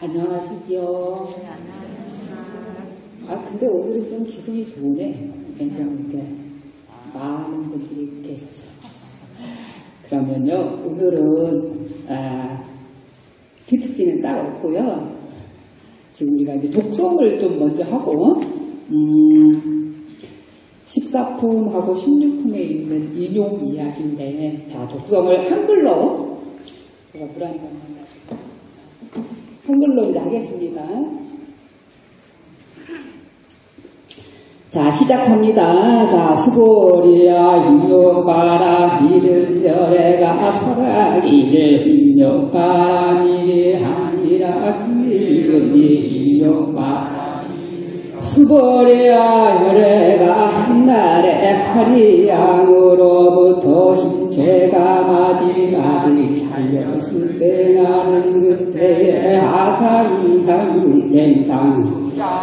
안녕하십시오. 아, 근데 오늘은 좀 기분이 좋으네. 굉장히 이렇게 많은 분들이 계셔서. 그러면요, 오늘은, PPT는 따로 없고요. 지금 우리가 이제 독성을 좀 먼저 하고, 14품하고 16품에 있는 인용 이야기인데, 자, 독성을 한글로, 제가 물 한 잔 마시고, 한글로 이제 하겠습니다. 자, 시작합니다. 자, 수고리야, 인용바람이를 열애가 설하기를 인용바람이리 아니라 그금이 인용바람이리 수고리야, 열애가 한날에 하리양으로부터 신체가 마디마디 살렸을 때 나는 그때의 아상이상 근생상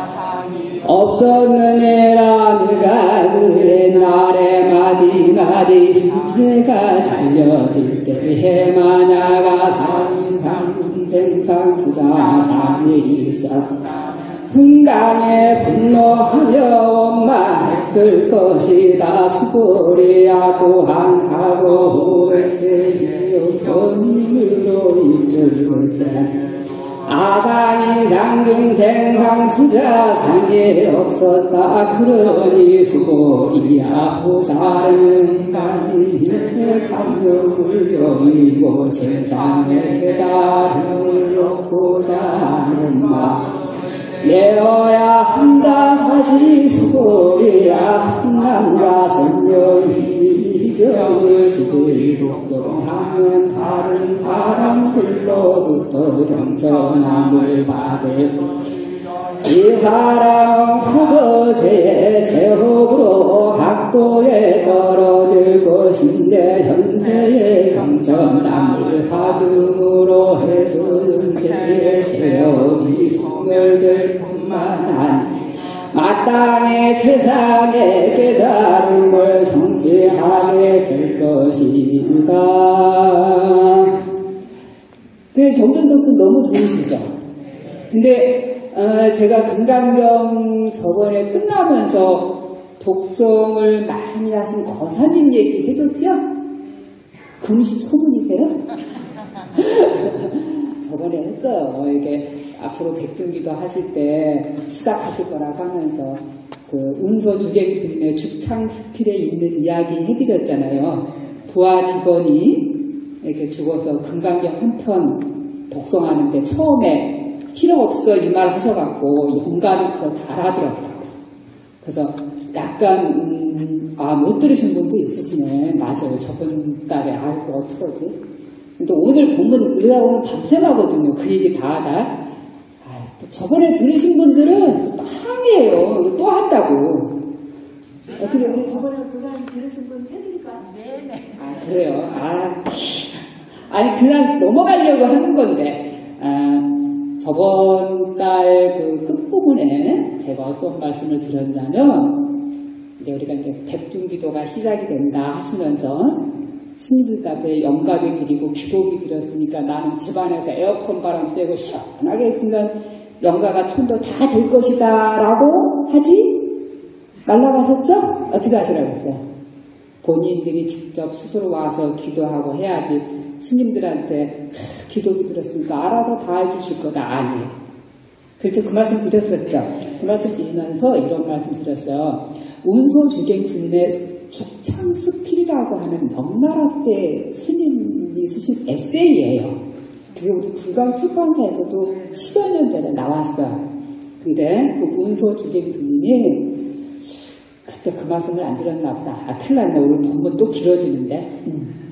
없었느니라 내가 그의 날에 마디마디 신체가 살려질 때에 만야가 상상 근생상 수자상이 있어 흥당에 분노하며 원망했을 것이다. 수고리야 또한 가고 후회세요 선인으로 있을 때 아상이 상근생상 수자상이 없었다. 그러니 수고리야 보살은 간이 일체 감정을 여의고 세상의 깨달음을 얻고자 하는 마음 내어야 한다. 사시 수고리야 성남과 성녀이 이경을 쓰지 독성하면 다른 사람들로부터 경전함을 받을 이 사람은 허거세의 제법으로 각도에 떨어질 것인데 현세의 경전함을 받음으로 해서 현세의 제업이 소멸될 뿐만 아니라 마땅히 세상의 깨달음을 성취하게 될 것이다. 그 경전독수 너무 좋으시죠? 근데 제가 금강경 저번에 끝나면서 독성을 많이 하신 거사님 얘기 해줬죠? 금시초문이세요? 저번에 했어요. 이게 앞으로 백중기도 하실 때 시작하실 거라고 하면서 그 운서주갱 스님의 죽창스필에 있는 이야기 해드렸잖아요. 부하 직원이 이렇게 죽어서 금강경 한 편 독성하는데 처음에 필요 없어 이 말 하셔갖고 영감이 그거 다 알아들었다고. 그래서 약간 못 들으신 분도 있으시네. 맞아요. 저번 달에 아이고 어떡하지? 근데 오늘 본문 우리가 오늘 밤샘하거든요. 그 얘기 다 하다. 또 저번에 들으신 분들은 빵이에요. 또 한다고. 어떻게 우리 저번에 그 사람 들으신 분 해드릴까? 네네. 그래요. 아니 그냥 넘어가려고 하는 건데. 저번 달 그 끝부분에 제가 어떤 말씀을 드렸냐면, 이제 우리가 이제 백중기도가 시작이 된다 하시면서, 스님들 앞에 영감이 드리고 기도비 드렸으니까 나는 집안에서 에어컨 바람 쐬고 시원하게 있으면 영가가 천도 다 될 것이다 라고 하지 말라고 하셨죠? 어떻게 하시라고 했어요? 본인들이 직접 스스로 와서 기도하고 해야지 스님들한테 기도비 들었으니까 알아서 다 해주실 거다. 아니에요. 그렇죠? 그 말씀 드렸었죠? 그 말씀 드리면서 이런 말씀 드렸어요. 운소주갱 스님의 죽창스필이라고 하는 명나라 때 스님이 쓰신 에세이예요. 그게 우리 불광 출판사에서도 10여 년 전에 나왔어요. 근데 그 운소주갱 스님이 그때 그 말씀을 안 드렸나 보다. 큰일 났네. 오늘 본문 또 길어지는데.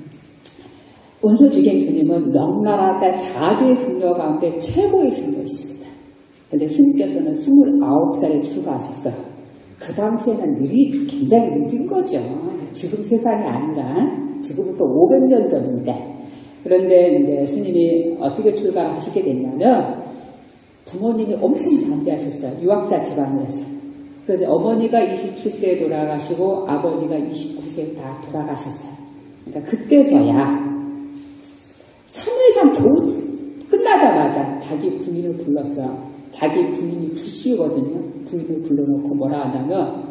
운소주갱 스님은 명나라 때 4대 승려 가운데 최고의 승려이십니다. 근데 스님께서는 29살에 출가하셨어요. 그 당시에는 늘이 굉장히 늦은 거죠. 지금 세상이 아니라 지금부터 500년 전인데. 그런데 이제 스님이 어떻게 출가를 하시게 됐냐면 부모님이 엄청 반대하셨어요. 유학자 집안이라서. 그래서 어머니가 27세에 돌아가시고 아버지가 29세에 다 돌아가셨어요. 그러니까 그때서야 3일간 겨우 끝나자마자 자기 부인을 불렀어요. 자기 부인이 주씨거든요. 부인을 불러놓고 뭐라 하냐면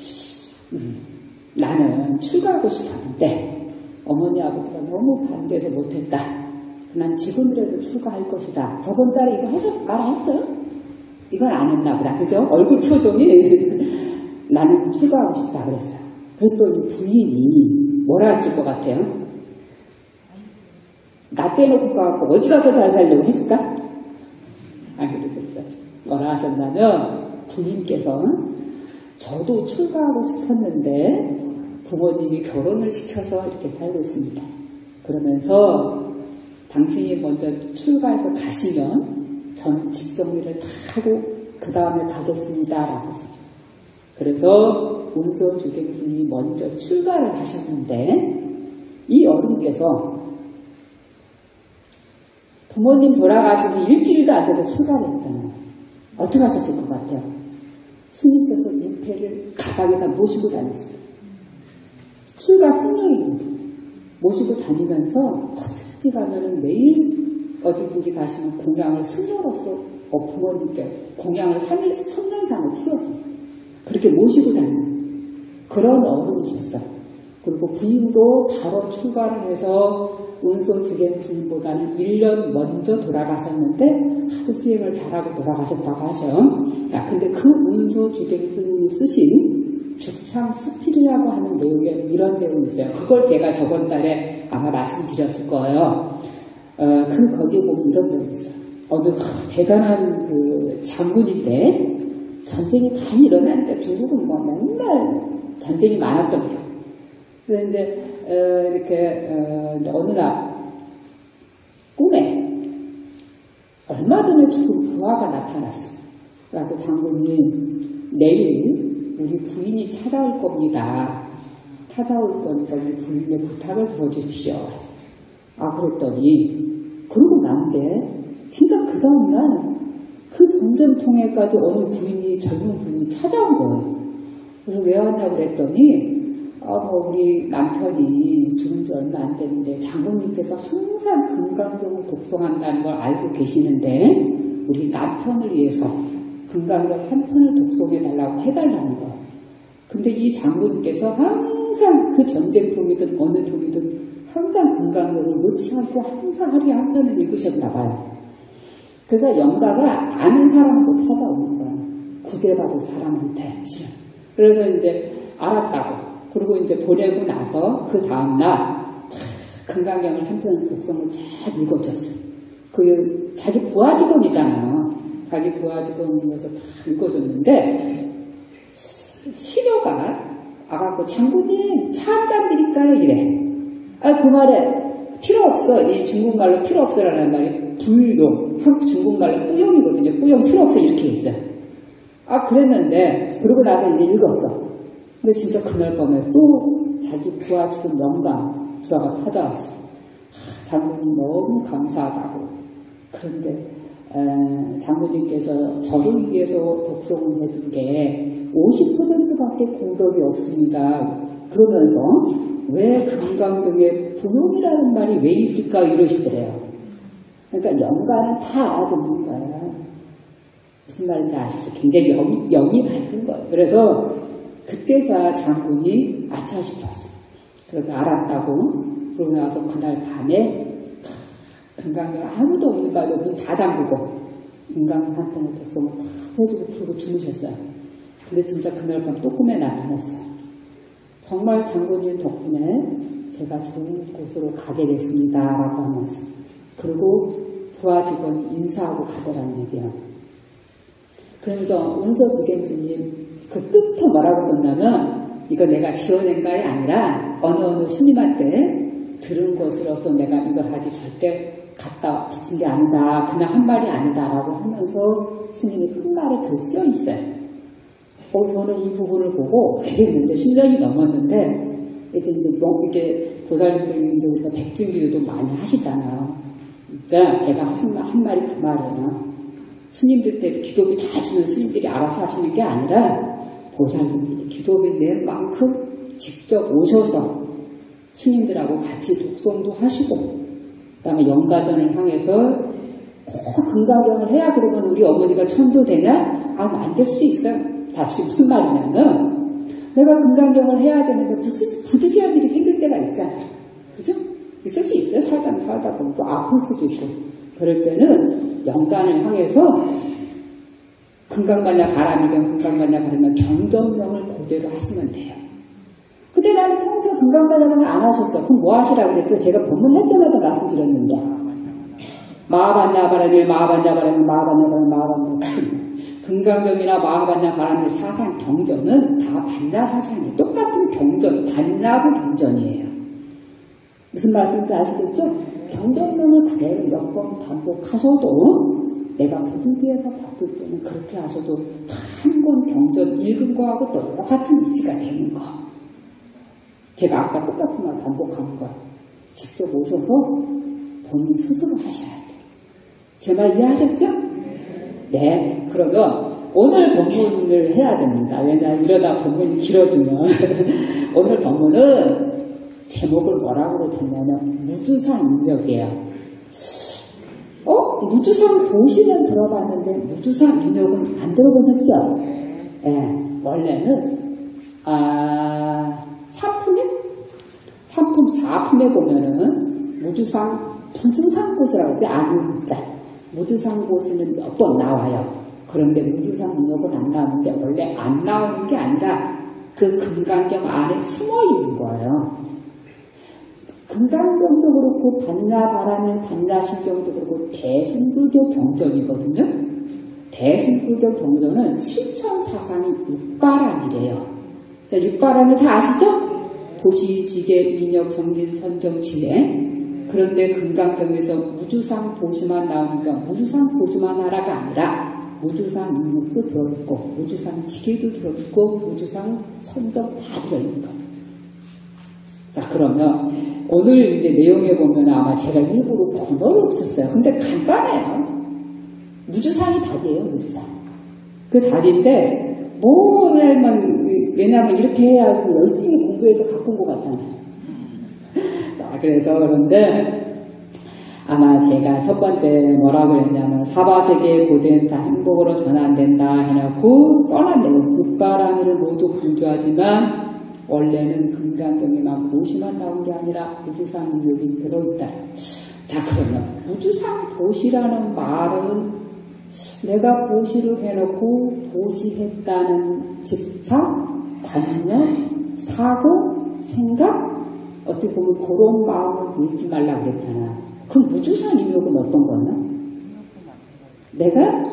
나는 출가하고 싶었는데 어머니 아버지가 너무 반대도 못했다. 난 지금이라도 출가할 것이다. 저번 달에 이거 말했어요? 이건 안 했나 보다. 그죠? 얼굴 표정이 나는 출가하고 싶다 그랬어요. 그랬더니 부인이 뭐라 했을 것 같아요? 나 떼놓고 가갖고 어디 가서 잘 살려고 했을까? 안 그러셨어요. 뭐라 하셨냐면 부인께서 저도 출가하고 싶었는데 부모님이 결혼을 시켜서 이렇게 살고 있습니다. 그러면서 당신이 먼저 출가해서 가시면 저는 집 정리를 다 하고 그 다음에 가겠습니다. 라고. 그래서 운서 주경 스님이 먼저 출가를 하셨는데 이 어른께서 부모님 돌아가신 지 일주일도 안 돼서 출가를 했잖아요. 어떻게 하셨을 것 같아요? 스님께서 임패를 가방에다 모시고 다녔어요. 출가 승려인데 모시고 다니면서 어디든지 가면은 매일 어디든지 가시면 공양을 승려로서 부모님께 공양을 3년상을 치렀어요. 그렇게 모시고 다니는 그런 어른이셨어요. 그리고 부인도 바로 출가를 해서 운소 주경 스님보다는 1년 먼저 돌아가셨는데 하도 수행을 잘하고 돌아가셨다고 하죠. 자, 근데 그 운소 주경 스님이 쓰신 죽창수필이라고 하는 내용에 이런 내용이 있어요. 그걸 제가 저번 달에 아마 말씀드렸을 거예요. 거기에 보면 이런 내용이 있어요. 어느 대단한 그 장군인데 전쟁이 많이 일어나니까 중국은 뭐 맨날 전쟁이 많았답니다. 그래서 이제 이렇게 어느 날 꿈에 얼마 전에 죽은 부하가 나타났어요. 라고 장군이 내일 우리 부인이 찾아올 겁니다. 찾아올 거니까 우리 부인의 부탁을 들어주십시오. 그랬더니 그러고 난데 진짜 그 다음날 그 전쟁통에까지 어느 부인이 젊은 부인이 찾아온 거예요. 그래서 왜 왔냐고 그랬더니 우리 남편이 죽은 지 얼마 안 됐는데 장군님께서 항상 금강경을 독송한다는 걸 알고 계시는데 우리 남편을 위해서 금강경 한 편을 독송해달라고 해달라는 거예요. 근데 이 장군님께서 항상 그 전쟁통이든 어느 통이든 항상 금강경을 놓지 않고 항상 하루에 한 편을 읽으셨나 봐요. 그러니까 영가가 아는 사람한테 찾아오는 거예요. 구제받을 사람한테. 그래서 이제 알았다고. 그리고 이제 보내고 나서 그 다음날 금강경을 한 편을 독성을 쫙 읽어줬어요. 그 자기 부하 직원이잖아요. 자기 부하 직원이어서 다 읽어줬는데 시녀가 와갖고 장군님 차 한 잔 드릴까요? 이래. 그 말에 필요 없어. 이 중국말로 필요 없어라는 말이 불용. 중국말로 뿌용이거든요. 뿌용 필요 없어 이렇게 있어요. 그랬는데 그러고 나서 이제 읽었어. 근데 진짜 그날 밤에 또 자기 부하 죽은 영감 부하가 찾아왔어. 장군님 너무 감사하다고. 그런데 장군님께서 저를 위해서 독송을 해준 게 50%밖에 공덕이 없습니다. 그러면서 왜 금강경에 부용이라는 말이 왜 있을까 이러시더래요. 그러니까 영가는 다 알아듣는 거예요. 무슨 말인지 아시죠? 굉장히 영이 밝은 거예요. 그래서 그때서야 장군이 아차 싶었어요. 그러고 알았다고. 그러고 나서 그날 밤에 금강경 아무도 없는 발로 문 다 잠그고 금강경 한 편을 독송을 다 해주고 풀고 주무셨어요. 근데 진짜 그날 밤 또 꿈에 나타났어요. 정말 장군님 덕분에 제가 좋은 곳으로 가게 됐습니다. 라고 하면서. 그리고 부하 직원이 인사하고 가더라는 얘기예요. 그러면서 운서 주경 스님 그 끝부터 뭐라고 썼냐면 이거 내가 지어낸 말이 아니라 어느 스님한테 들은 것으로서 내가 이걸 하지 절대 갖다 붙인 게 아니다. 그냥 한 말이 아니다. 라고 하면서 스님이 끝말에 글 써 있어요. 저는 이 부분을 보고 오래됐는데 10년이 넘었는데 이게 보살님들이 이제 우리가 백중기도도 많이 하시잖아요. 그러니까 제가 한 말이 그 말이에요. 스님들 때 기도비 다 주는 스님들이 알아서 하시는 게 아니라 보살님들이 기도비 낸 만큼 직접 오셔서 스님들하고 같이 독송도 하시고 그 다음에 영가전을 향해서 금강경을 해야 그러면 우리 어머니가 천도되냐? 안 될 수도 있어요. 다 지금 무슨 말이냐면 내가 금강경을 해야 되는데 무슨 부득이한 일이 생길 때가 있잖아. 그죠? 있을 수 있어요. 살다 보면 또 아플 수도 있고. 그럴 때는 영간을 향해서 금강반야 바람이든 금강반야 바람이면 경전명을 그대로 하시면 돼요. 근데 나는 평소에 금강반야를 안 하셨어. 그럼 뭐 하시라고 그랬죠? 제가 법문할 때마다 말씀드렸는데 마하반야 바람일 마하반야 바람일 마하반야 바람일 마하반야 바람일 금강경이나 마하반야 바람일 사상 경전은 다 반야 사상이에요. 똑같은 경전, 반야부 경전이에요. 무슨 말씀인지 아시겠죠? 경전명을 그대로 몇 번 반복하셔도 내가 부득이해서 바쁠 때는 그렇게 하셔도 한 권 경전 읽은 거하고 똑같은 위치가 되는 거. 제가 아까 똑같은 말 반복하는 거 직접 오셔서 본인 스스로 하셔야 돼요. 제 말 이해하셨죠? 네. 그러면 오늘 법문을 해야 됩니다. 왜냐하면 이러다 법문이 길어지면 오늘 법문은 제목을 뭐라고 쳤냐면 무주상 인력이에요. 무주상 보시면 들어봤는데 무주상 인력은 안 들어보셨죠? 네, 원래는 사품 4품에 보면은 무주상 부주상고시라고 해요. 아니자 무주상고시는 몇 번 나와요. 그런데 무주상 인력은 안 나오는데 원래 안 나오는 게 아니라 그 금강경 안에 숨어 있는 거예요. 금강경도 그렇고 반야바람일 반야신경도 그렇고 대승불교 경전이거든요. 대승불교 경전은 실천사상이 육바람이래요. 자, 육바람이 다 아시죠? 도시, 지계, 인역, 정진, 선정, 지혜. 그런데 금강경에서 무주상 보시만 나오니까 무주상 보시만 하라가 아니라 무주상 인력도 들어있고 무주상 지계도 들어있고 무주상 선정 다 들어있는 거예요. 자, 그러면 오늘 이제 내용에 보면 아마 제가 일부러 번호를 붙였어요. 근데 간단해요. 무주상이 답이에요, 무주상. 그 답인데, 왜냐면 이렇게 해야 열심히 공부해서 갖고 온 것 같잖아요. 자, 그래서 그런데 아마 제가 첫 번째 뭐라고 했냐면 사바세계 고된사 행복으로 전환된다 해놓고 떠났네요. 육바라미를 모두 강조하지만 원래는 금강경에만 보시만 나온 게 아니라 무주상 인력이 들어있다. 자, 그러면 무주상 보시라는 말은 내가 보시를 해놓고 보시했다는 집착, 관념, 사고, 생각 어떻게 보면 그런 마음을 내지 말라고 그랬잖아. 그럼 무주상 인력은 어떤 거냐? 내가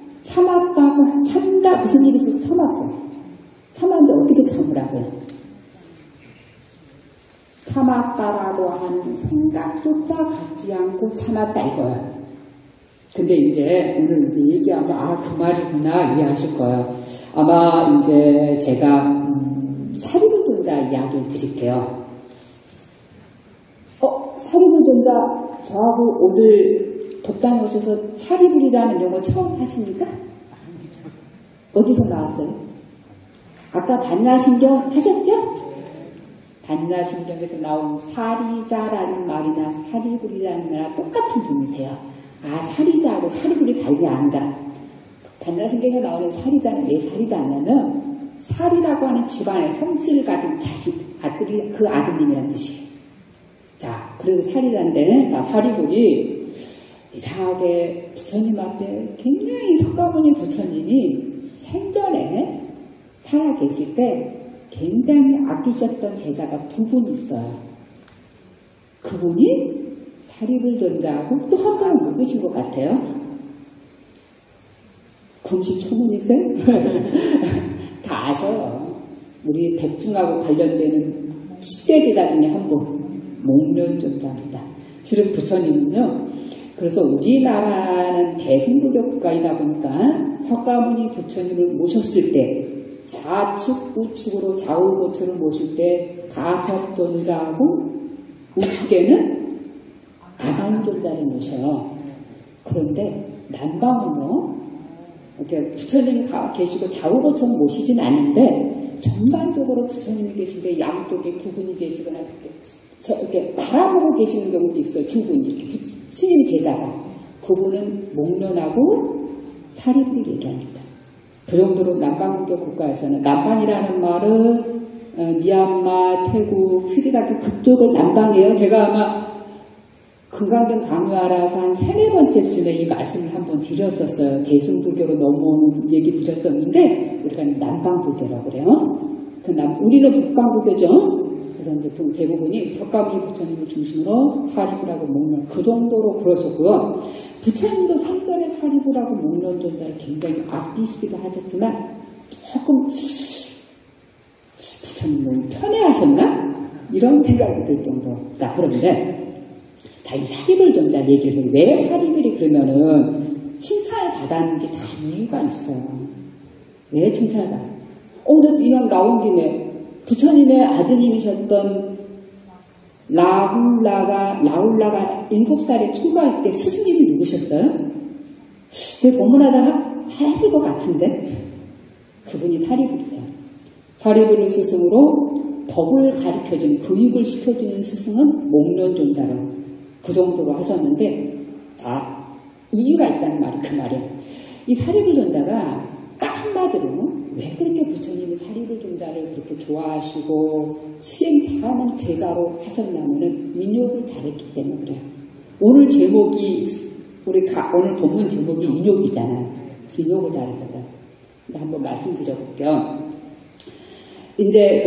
참다 무슨 일이 있어서 참았어. 참았는데 어떻게 참으라고요? 참았다라고 하는 생각조차 갖지 않고 참았다 이거야. 근데 이제 오늘 이제 얘기하면 그 말이구나 이해하실 거예요. 아마 이제 제가 사리불존자 이야기를 드릴게요. 사리불존자 저하고 오늘 법당에 오셔서 사리불이라는 용어 처음 하십니까? 어디서 나왔어요? 아까 반야신경 하셨죠? 반야신경에서 나온 사리자라는 말이나 사리불이라는 말이나 똑같은 분이세요. 사리자하고 사리불이 다른 게 아니라 반야신경에 나오는 사리자는 왜 사리자냐면 사리라고 하는 집안에 성씨를 가진 자식, 아들이 그 아드님이란 뜻이에요. 자, 그래서 사리자인데 사리불이 이상하게 부처님 앞에 굉장히 석가모니 부처님이 생전에 살아계실 때 굉장히 아끼셨던 제자가 두 분 있어요. 그분이 사리불존자하고 또 한 분은 누구신 것 같아요? 금시초문이세요? 다 아셔요. 우리 백중하고 관련되는 10대 제자 중에 한 분, 목련존자입니다. 실은 부처님은요, 그래서 우리나라는 대승불교 국가이다 보니까 석가모니 부처님을 모셨을 때 좌측, 우측으로 좌우고측을 모실 때 가섭존자하고 우측에는 아간존자를 모셔요. 그런데 남방은요, 이렇게 부처님이 계시고 좌우고측을 모시진 않는데 전반적으로 부처님이 계신데 양쪽에 두 분이 계시거나 이렇게 바라보고 계시는 경우도 있어요. 두 분이. 스님 제자가. 그분은 목련하고 사리부를 얘기합니다. 그 정도로 남방불교 국가에서는 남방이라는 말은 미얀마, 태국, 스리랑카 그쪽을 남방이에요. 제가 아마 금강경 강요하라서 한 3, 4번째쯤에 이 말씀을 한번 드렸었어요. 대승불교로 넘어오는 얘기 드렸었는데 우리가 남방불교라고 그래요. 우리는 북방불교죠. 그래서 이제 대부분이 석가모니 부처님을 중심으로 사리부라고 목련 그 정도로 그러셨고요. 부처님도 상결의 사리부라고 목련 존재를 굉장히 아끼시기도 하셨지만 조금 부처님 너무 편애하셨나? 이런 생각이 들 정도다. 그런데 다 이 사리불 존재 얘기를 해요. 왜 사리불이 그러면은 칭찬을 받았는지 다 이유가 있어요. 왜 칭찬을 받아요? 오늘 이왕 나온 김에 부처님의 아드님이셨던 라울라가 7살에 출가할 때 스승님이 누구셨어요? 되게 본문하다 해줄 것 같은데 그분이 사리불이세요. 사리불을 스승으로 법을 가르쳐주는 교육을 시켜주는 스승은 목련존자로 그 정도로 하셨는데 이유가 있다는 말이 그 말이에요. 이 사리불 존자가 딱 한마디로 왜 그렇게 부처님이 사리불 존자를 그렇게 좋아하시고 시행 잘하는 제자로 하셨냐면은 인욕을 잘했기 때문에 그래요. 오늘 제목이 오늘 본문 제목이 인욕이잖아요. 인욕을 잘해서요. 한번 말씀드려볼게요. 이제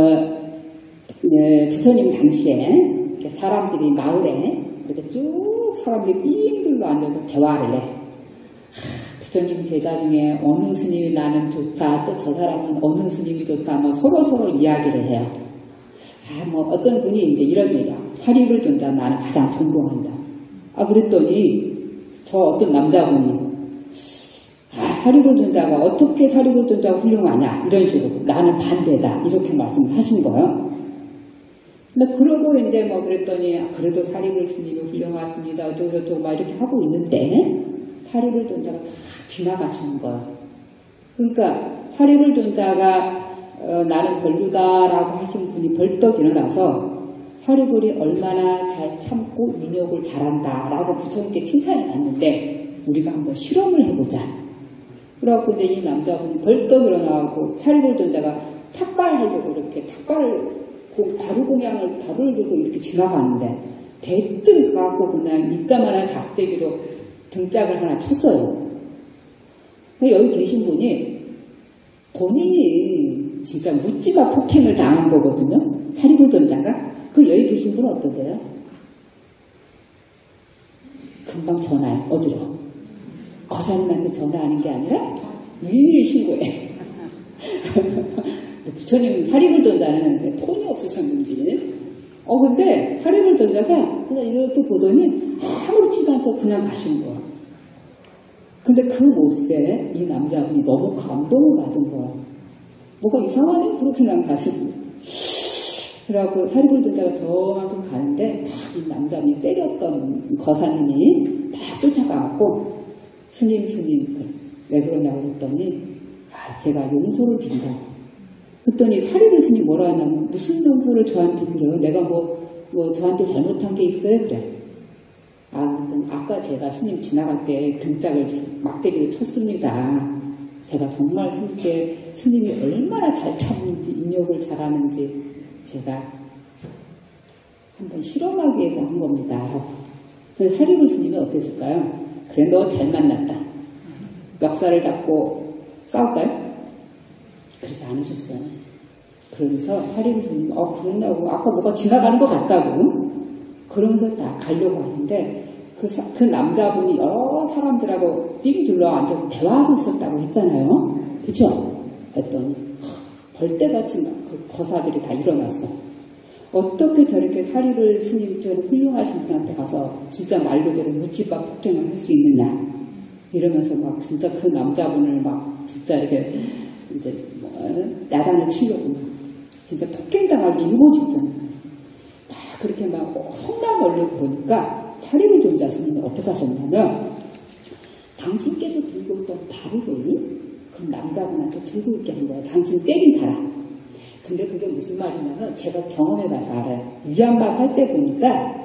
부처님 당시에 사람들이 마을에 그렇게 쭉 사람들이 삥 둘러 앉아서 대화를 해. 부처님 제자 중에 어느 스님이 나는 좋다, 또 저 사람은 어느 스님이 좋다, 뭐 서로 이야기를 해요. 뭐 어떤 분이 이제 이런 얘기야. 사리불 존자 나는 가장 존경한다. 그랬더니 저 어떤 남자분이 사리불 존자가 어떻게 사리불 존자가 훌륭하냐 이런 식으로 나는 반대다 이렇게 말씀을 하신 거예요. 근데 그러고 이제 뭐 그랬더니 그래도 사리불 스님이 훌륭합니다. 어쩌고저쩌고 막 이렇게 하고 있는데 사리불 존자가 다 지나가시는 거예요. 그러니까 사리불 존자가 나는 별로다라고 하신 분이 벌떡 일어나서 사리불이 얼마나 잘 참고 인욕을 잘한다라고 부처님께 칭찬을 받는데 우리가 한번 실험을 해보자. 그래갖고 이제 이 남자분이 벌떡 일어나고 사리불 존자가 탁발하려고 이렇게 바루공양을 바루를 들고 이렇게 지나가는데 대뜸 가갖고 그냥 이따만한 작대기로 등짝을 하나 쳤어요. 여기 계신 분이 본인이 진짜 묻지마 폭행을 당한 거거든요. 사리불 존자가. 여기 계신 분은 어떠세요? 금방 전화해. 어디로? 거사님한테 전화하는 게 아니라 일일이 신고해. 부처님 사리불 존자는 폰이 없으셨는지. 근데 사리불 존자가 그냥 이렇게 보더니 아무렇지도 않다고 그냥 가신 거야. 근데 그 모습에 이 남자분이 너무 감동을 받은 거야. 뭐가 이상하네? 그렇게 그냥 가시고. 그래갖고 사리불 존자가 저만큼 가는데 이 남자분이 때렸던 거사님이 다 쫓아가갖고 스님 왜 그러냐고 그랬더니 제가 용서를 빈다고. 그랬더니 사리불 스님 뭐라 하냐면 무슨 용서를 저한테 빌어요? 내가 뭐 저한테 잘못한 게 있어요? 그래. 아까 제가 스님 지나갈 때 등짝을 막대기로 쳤습니다. 제가 정말 스님이 얼마나 잘 참는지 인욕을 잘하는지 제가 한번 실험하기 위해서 한 겁니다. 그래서 사리불 스님이 어땠을까요? 그래 너 잘 만났다. 멱살을 잡고 싸울까요? 그러지 않으셨어요. 그러면서 사리불 스님이 그랬냐고 아까 뭐가 지나가는 것 같다고 그러면서 딱 가려고 하는데 그 남자분이 여러 사람들하고 삥 둘러 앉아서 대화하고 있었다고 했잖아요. 그쵸? 했더니 벌떼같이 그 거사들이 다 일어났어. 어떻게 저렇게 사리불 스님처럼 훌륭하신 분한테 가서 진짜 말 그대로 묻지마 폭행을 할 수 있느냐 이러면서 막 진짜 그 남자분을 막 진짜 이렇게 이제 야단을 치려고 진짜 폭행당하기 일보 직전 막 그렇게 막 성난 얼르고 보니까 사리불 존자 스님이 어떻게 하셨냐면 당신께서 들고 있던 바루를 그 남자분한테 들고 있게 한 거예요. 당신 때린 타라. 근데 그게 무슨 말이냐면 제가 경험해봐서 알아요. 위안박 할 때 보니까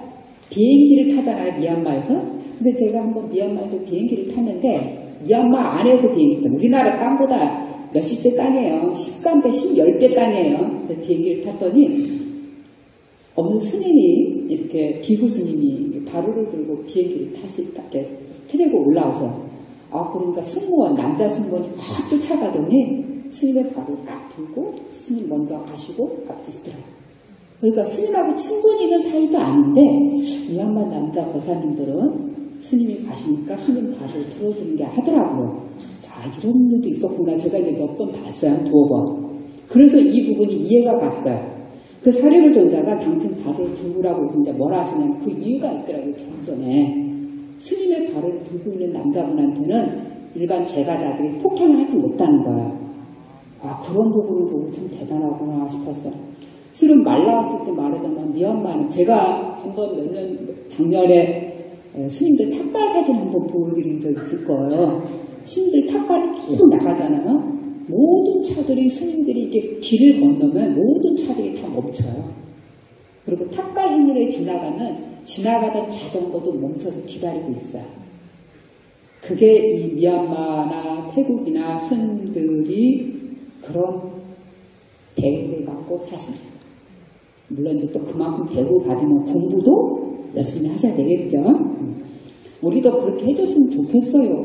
비행기를 타잖아요, 미얀마에서. 근데 제가 한번 미얀마에서 비행기를 탔는데, 미얀마 안에서 비행기 타요. 우리나라 땅보다 몇십 배 땅이에요. 13배, 10배 땅이에요. 그래서 비행기를 탔더니, 어느 스님이, 이렇게, 비구 스님이 바루를 들고 비행기를 타고 올라오세요. 그러니까 승무원, 남자 승무원이 확 쫓아가더니, 스님의 바루를 딱 들고, 스님 먼저 가시고, 앞뒤 들어요. 그러니까 스님하고 친분이 있는 사이도 아닌데 미얀마 남자 거사님들은 스님이 가시니까 스님 발을 들어주는 게 하더라고요. 자, 이런 일도 있었구나. 제가 이제 몇 번 봤어요. 2번. 그래서 이 부분이 이해가 갔어요. 그 사리불 존자가 당신 발을 들으라고 했는데 뭐라 하시냐면 그 이유가 있더라고요. 경전에. 스님의 발을 들고 있는 남자분한테는 일반 제가자들이 폭행을 하지 못하는 거예요. 그런 부분을 보고 참 대단하구나 싶었어요. 실은 말 나왔을 때 말하자면 미얀마는 제가 한번 작년에 스님들 탁발 사진 한번 보여드린 적 있을 거예요. 스님들 탁발이 쭉 나가잖아요. 모든 차들이 스님들이 이렇게 길을 건너면 모든 차들이 다 멈춰요. 그리고 탁발 행렬에 지나가던 자전거도 멈춰서 기다리고 있어요. 그게 이 미얀마나 태국이나 스님들이 그런 대우를 받고 사십니다. 물론 이제 또 그만큼 대우를 받으면 공부도 열심히 하셔야 되겠죠. 우리도 그렇게 해줬으면 좋겠어요.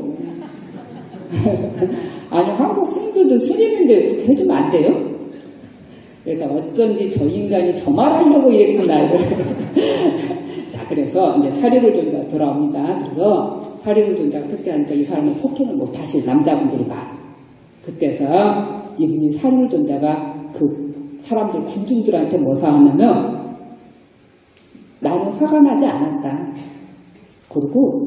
아니 한국 스님들도 스님인데 그렇게 해주면 안 돼요? 그러니까 어쩐지 저 인간이 저 말하려고 이랬구나. 자, 그래서 이제 사리불 존자 돌아옵니다. 그래서 사리불 존자가 특대하니까 이 사람은 폭행을 못 하실 남자분들이 막. 그때서 이분이 사리불 존자가 그 사람들, 군중들한테 뭐 사왔냐면, 나는 화가 나지 않았다. 그리고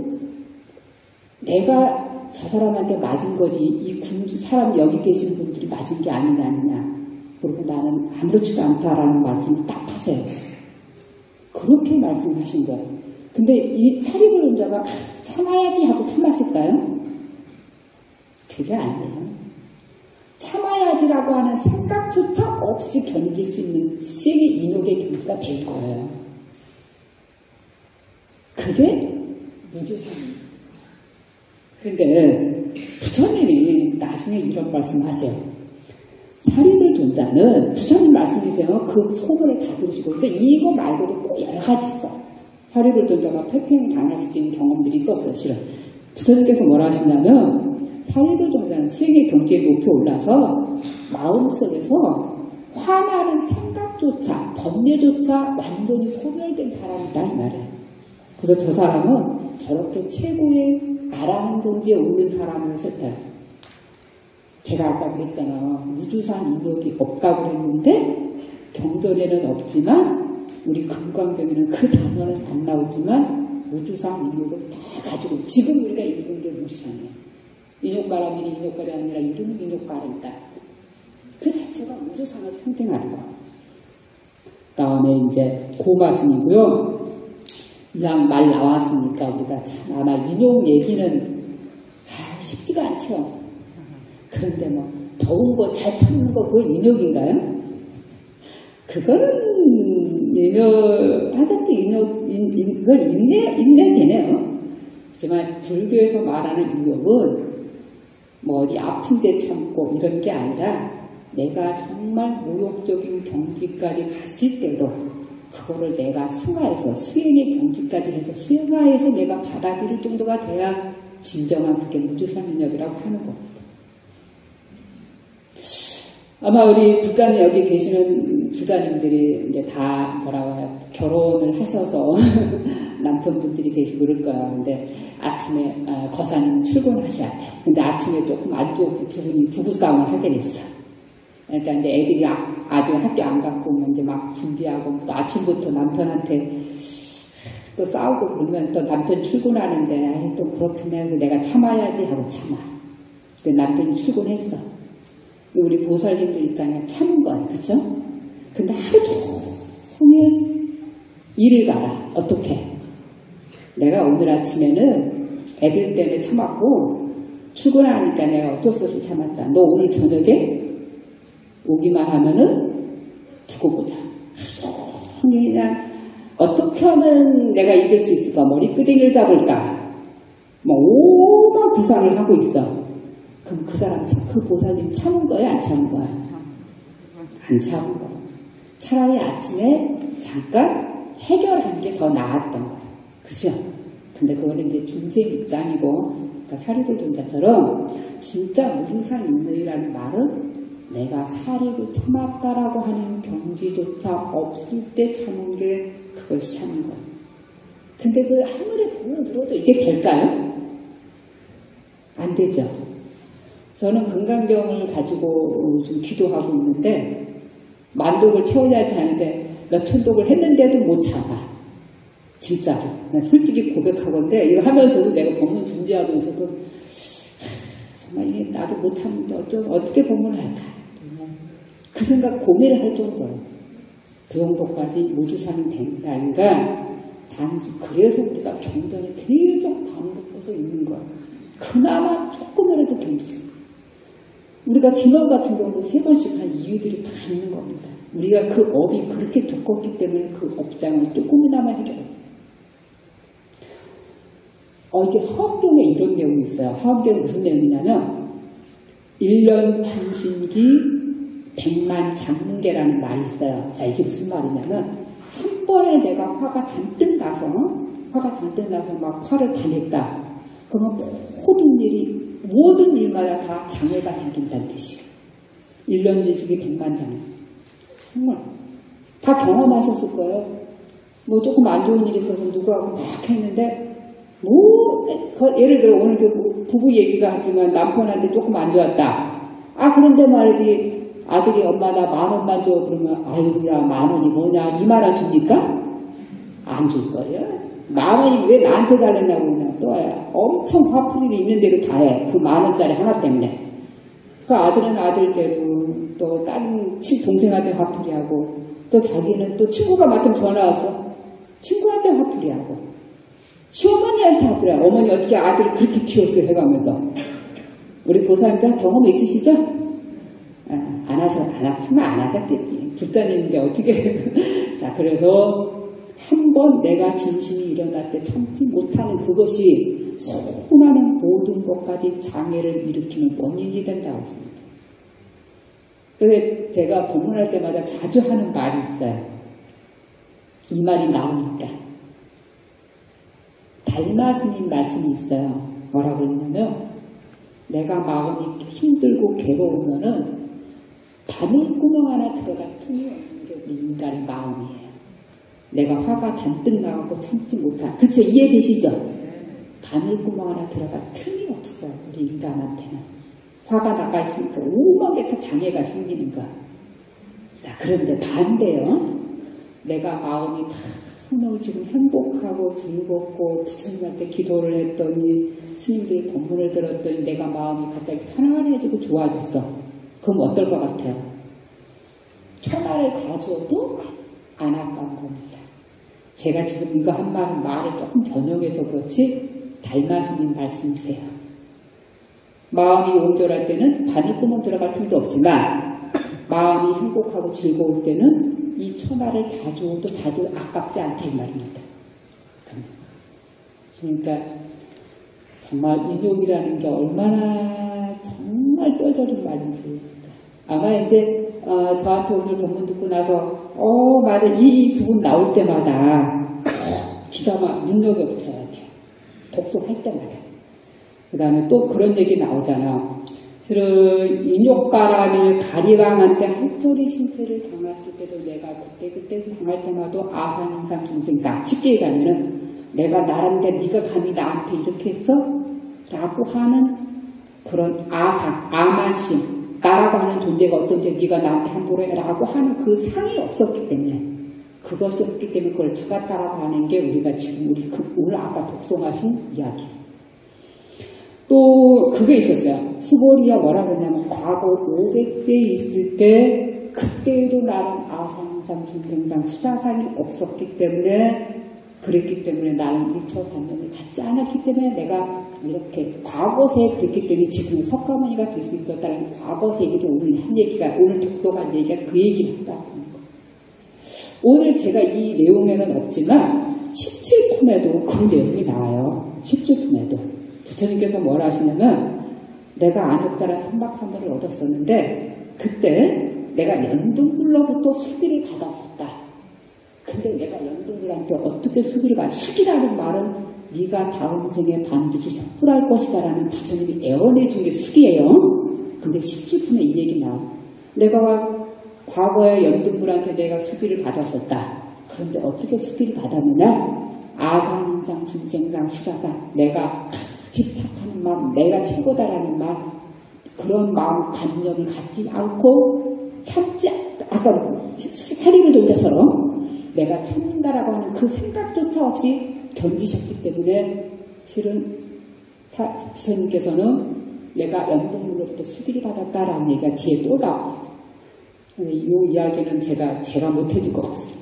내가 저 사람한테 맞은 거지, 이 사람 여기 계신 분들이 맞은 게 아니지 않느냐. 그리고 나는 아무렇지도 않다라는 말씀을 딱 하세요. 그렇게 말씀하신 거예요. 근데 이 사리불 존자가 참아야지 하고 참았을까요? 그게 아니에요. 참아야지라고 하는 생각조차 없이 견딜 수 있는 수행의 인욕의 경지가 될 거예요. 그게 무주상입니다. 근데 부처님이 나중에 이런 말씀하세요. 사리불 존자는 부처님 말씀이세요. 그 소문을 다 들으시고. 근데 이거 말고도 또 여러 가지 있어. 사리불 존자가 폭행 당할 수 있는 경험들이 있었어요. 실은. 부처님께서 뭐라 하시냐면 사리불 존자는 수행의 경지에 높이 올라서 마음속에서 화나는 생각조차 번뇌조차 완전히 소멸된 사람이다 이 말이에요. 그래서 저 사람은 저렇게 최고의 아라한 경지에 오른 사람이었을 제가 아까 그랬잖아요. 무주상 인욕이 없다고 그랬는데 경전에는 없지만 우리 금강경에는 그 단어는 안 나오지만 무주상 인욕을 다 가지고 지금 우리가 읽은 게 무주상이에요. 인욕바람이니 인욕바람이 아니라 이름은 인욕바람이다. 그 자체가 무주상을 상징하는 거. 다음에 이제 고마승이고요. 이왕 말 나왔으니까 우리가 참 아마 인욕 얘기는 쉽지가 않죠. 그런데 뭐 더운 거 잘 참는 거 그건 인욕인가요? 그거는 인욕 하여튼 그건 인내되네요. 하지만 불교에서 말하는 인욕은 뭐 어디 아픈데 참고 이런 게 아니라 내가 정말 모욕적인 경지까지 갔을 때도 그거를 내가 승화해서 수행의 경지까지 해서 수행화해서 내가 받아들일 정도가 돼야 진정한 그게 무주상인욕이라고 하는 겁니다. 아마 우리 불가님 여기 계시는 부자님들이 이제 다 뭐라고 해요? 결혼을 하셔서 남편분들이 계시고 그럴 거야. 근데 아침에 거사님 출근하셔야 돼. 근데 아침에 조금 안 좋게 두 분이 부부싸움을 하게 됐어. 그러니까 이제 애들이 아직 학교 안 갔고 이제 막 준비하고 또 아침부터 남편한테 또 싸우고 그러면 또 남편 출근하는데 또 그렇긴 해서 내가 참아야지 하고 참아. 근데 남편이 출근했어. 우리 보살님들 있잖아요. 참은 거예요. 그쵸? 근데 하루 종일 일을 가라. 어떻게? 내가 오늘 아침에는 애들 때문에 참았고 출근하니까 내가 어쩔 수 없이 참았다. 너 오늘 저녁에 오기만 하면은 두고 보자. 하루 종일 그냥 어떻게 하면 내가 이길 수 있을까? 머리끄댕이를 잡을까? 뭐 오만 구상을 하고 있어. 그럼 그 사람, 그 보살님 참은 거야? 안 참은 거야? 안 참은 거야. 차라리 아침에 잠깐 해결하는 게 더 나았던 거야. 그죠? 근데 그거는 이제 중생 입장이고, 그러니까 사리불존자처럼 진짜 무상인의라는 말은 내가 사리를 참았다라고 하는 경지조차 없을 때 참은 게 그것이 참은 거야. 근데 그 아무리 법문 들어도 이게 될까요? 안 되죠. 저는 금강경을 가지고 좀 기도하고 있는데 만독을 채워야지 하는데 몇천 독을 했는데도 못 참아. 진짜로. 난 솔직히 고백하건데 이거 하면서도 내가 법문 준비하면서도 정말 이게 나도 못 참는데 어떻게 법문을 할까? 그 생각 고민을 할 정도예요. 그 정도까지 무주상이 된다니까 단수 그래서 우리가 경전을 계속 반복해서 읽는 거야. 그나마 조금이라도 견디고 우리가 진원 같은 경우도 3번씩 한 이유들이 다 있는 겁니다. 우리가 그 업이 그렇게 두껍기 때문에 그 업장을 조금이나마 해결했어요. 이게 화엄경에 이런 내용이 있어요. 화엄경에 무슨 내용이냐면 1년 중신기 100만 장문계라는 말이 있어요. 자, 이게 무슨 말이냐면 한 번에 내가 화가 잔뜩 나서 막 화를 다 냈다. 그러면 모든 일마다 다 장애가 생긴다는 뜻이에요. 1년 지식이 100만 장애. 정말 다 경험하셨을 거예요. 뭐 조금 안 좋은 일이 있어서 누구하고 막 했는데 예를 들어 오늘 부부 얘기가 하지만 남편한테 조금 안 좋았다. 그런데 말이지 아들이 엄마 나 10,000원만 줘. 그러면 아이고야 10,000원이 뭐냐 20,000원 줍니까? 안 줄 거예요. 10,000원이 왜 나한테 달랬냐고 그냥 또 엄청 화풀이를 있는 대로 다 해. 그 10,000원짜리 하나 때문에. 그 아들은 아들대로 또 다른 동생한테 화풀이하고 또 자기는 또 친구가 맡으면 전화 와서 친구한테 화풀이하고 시어머니한테 화풀이하고 어머니 어떻게 아들을 그렇게 키웠어요 해가면서 우리 보살님들 경험 있으시죠? 정말 안 하셨겠지. 불자님인데 어떻게. 자, 그래서 한번 내가 진심이 일어날 때 참지 못하는 그것이 수많은 모든 것까지 장애를 일으키는 원인이 된다고 했습니다. 그래서 제가 법문할 때마다 자주 하는 말이 있어요. 이 말이 나오니까. 달마 스님 말씀이 있어요. 뭐라고 그러냐면 내가 마음이 힘들고 괴로우면은 바늘구멍 하나 들어갈 틈이 없는 게 우리 인간의 마음이에요. 내가 화가 잔뜩 나고 참지 못한. 그쵸? 이해되시죠? 바늘구멍 하나 들어갈 틈이 없어요. 우리 인간한테는. 화가 나가 있으니까 오만게 다 장애가 생기는 거야. 자, 그런데 반대요. 내가 마음이 너무 지금 행복하고 즐겁고 부처님한테 기도를 했더니 스님들 법문을 들었더니 내가 마음이 갑자기 편안해지고 좋아졌어. 그럼 어떨 것 같아요? 천하를 다 줘도 안 아까운 겁니다. 제가 지금 이거 한 말을 조금 변형해서 그렇지 달마스님 말씀이세요. 마음이 온전할 때는 바늘구멍 들어갈 틈도 없지만 마음이 행복하고 즐거울 때는 이 천하를 다 줘도 다들 아깝지 않다 이 말입니다. 그러니까 정말 인욕이라는 게 얼마나 정말 뼈저린 말인지. 아마 이제 저한테 오늘 본문 듣고 나서 맞아 이 부분 나올 때마다 귀담아 눈여겨보셔야 돼요. 독송할 때마다. 그 다음에 또 그런 얘기 나오잖아. 인욕바람일 가리방한테 할조리 신세를 당했을 때도 내가 그때 당할 때마다 아상인상 중생상 쉽게 얘기하면은 내가 나란데 네가 감히 나한테 이렇게 했어? 라고 하는 그런 아만심 나라고 하는 존재가 어떤지 네가 나한테 함부로 해라고 하는 그 상이 없었기 때문에 그것이 없기 때문에 그걸 쳐갔다라고 하는 게 우리가 지금 오늘 아까 독송하신 이야기. 또 그게 있었어요. 수고리가 뭐라고 했냐면 과거 500세 있을 때 그때에도 나는 아상상 중생상 수자상이 없었기 때문에 그랬기 때문에 나는 일처단념을 갖지 않았기 때문에 내가 이렇게 과거세에 그랬기 때문에 지금 석가모니가 될 수 있었다는 과거세 얘기도 오늘 한 얘기가 오늘 독서한 얘기가 그 얘기를 한다고 하는 거. 오늘 제가 이 내용에는 없지만 17품에도 그 내용이 나와요. 17품에도. 부처님께서 뭘 하시냐면 내가 안욕다라 삼박삼도를 얻었었는데 그때 내가 연등불로부터 수기를 받았었다. 근데 내가 연등불한테 어떻게 수기를 받았? 수기라는 말은 네가 다음 생에 반드시 속불할 것이다 라는 부처님이 애원해 준 게 수기예요. 근데 17품에 이 얘기 나와. 내가 과거에 연등불한테 내가 수기를 받았었다. 그런데 어떻게 수기를 받았느냐? 아상인상, 중생상, 수자상. 내가 집착하는 마음, 내가 최고다라는 마음, 그런 마음, 관념을 갖지 않고 참지, 아까 사리를 존재처럼 내가 참는다라고 하는 그 생각조차 없이 견디셨기 때문에 실은 부처님께서는 내가 연등물로부터 수기를 받았다라는 얘기가 뒤에 또 나와요. 이 이야기는 제가 못해줄 것 같습니다.